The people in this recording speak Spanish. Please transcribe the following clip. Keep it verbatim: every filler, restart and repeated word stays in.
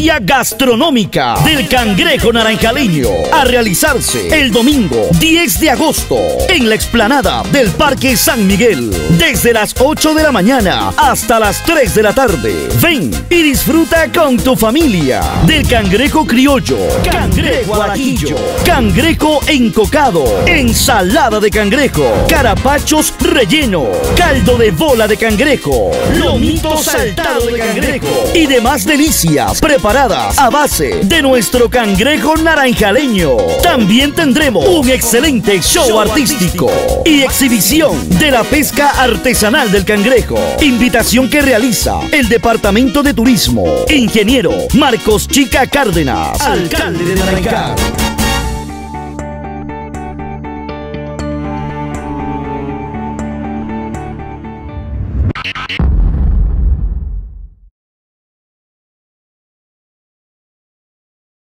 Feria Gastronómica del Cangrejo Naranjaleño, a realizarse el domingo diez de agosto en la explanada del Parque San Miguel, desde las ocho de la mañana hasta las tres de la tarde. Ven y disfruta con tu familia del cangrejo criollo, cangrejo al ajillo, cangrejo encocado, ensalada de cangrejo, carapachos relleno, caldo de bola de cangrejo, lomito saltado de cangrejo y demás delicias preparadas a base de nuestro cangrejo naranjaleño. También tendremos un excelente show, show artístico, artístico y exhibición de la pesca artesanal del cangrejo. Invitación que realiza el Departamento de Turismo. Ingeniero Marcos Chica Cárdenas, alcalde de Naranjal.